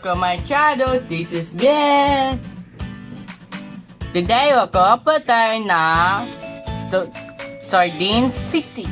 welcome my channel. This is Viel. Today, magkakapa tayo ng sardines sisig.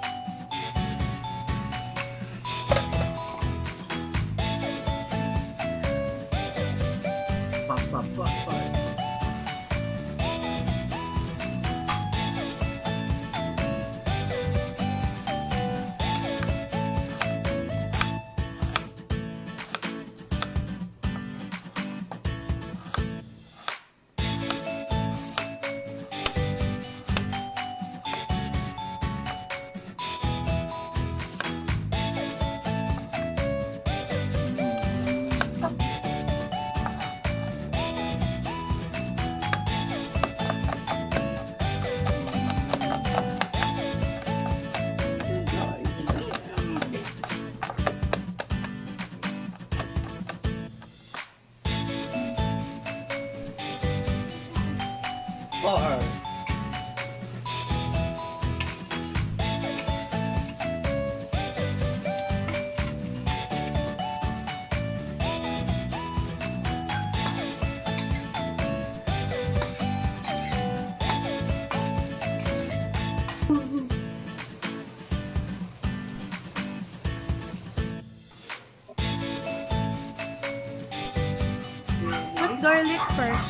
Garlic first.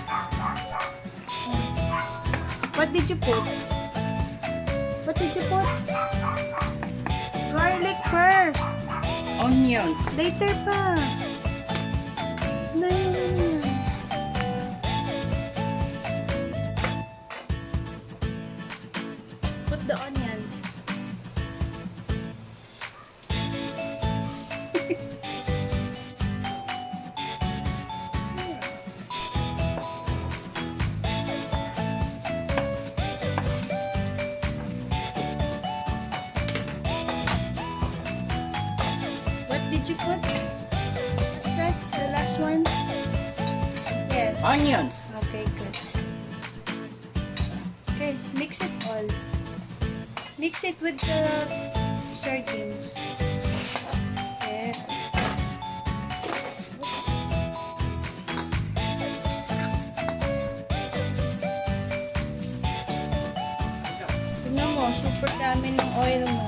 What did you put? What did you put? Garlic first. Onions. Later pa. No. Put the onion. Did you put? What's that? The last one? Yes. Onions. Okay, good. Okay, mix it all. Mix it with the sardines. Okay. Tignan mo, super dami ng oil mo.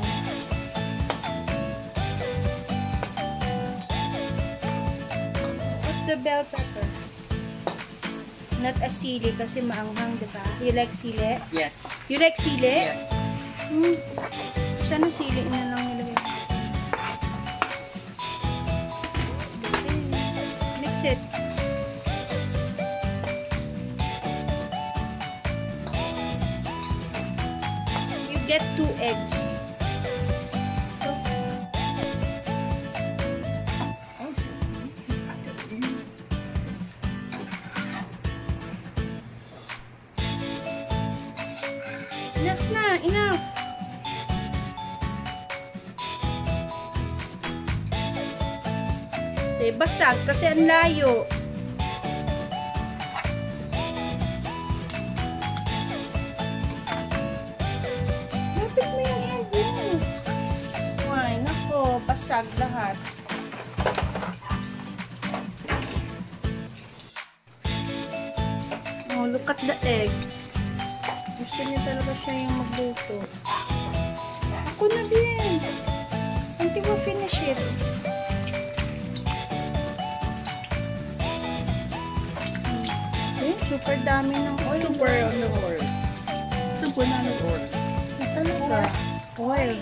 The bell pepper. Not a sili kasi maanghang, diba? You like sili? Yes. You like sili? Yes. Sana sili na lang nilagay. Okay. Mix it. You get 2 eggs. Enough na, enough. Okay, basag kasi ang layo. Lapit mo yung egg mo. Ay, nako, basag lahat. Oh, look at the egg. Gusto niya talaga siya yung magluto. Ako na din. Until we finish it. Okay, super dami ng oil. Super on the oil. Super na ng oil. Talaga. Oil.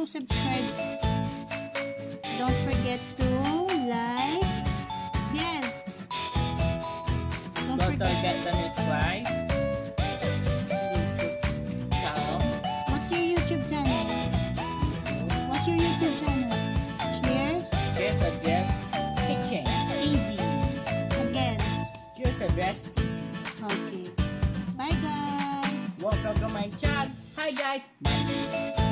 subscribe. Don't forget to like. Again. Don't Don't forget. forget to subscribe. Tayong. What's your YouTube channel? What's your YouTube channel? Cheers. Cheers the best kitchen TV. Again. Cheers the best TV. Okay. Bye guys. Welcome to my channel. Hi guys.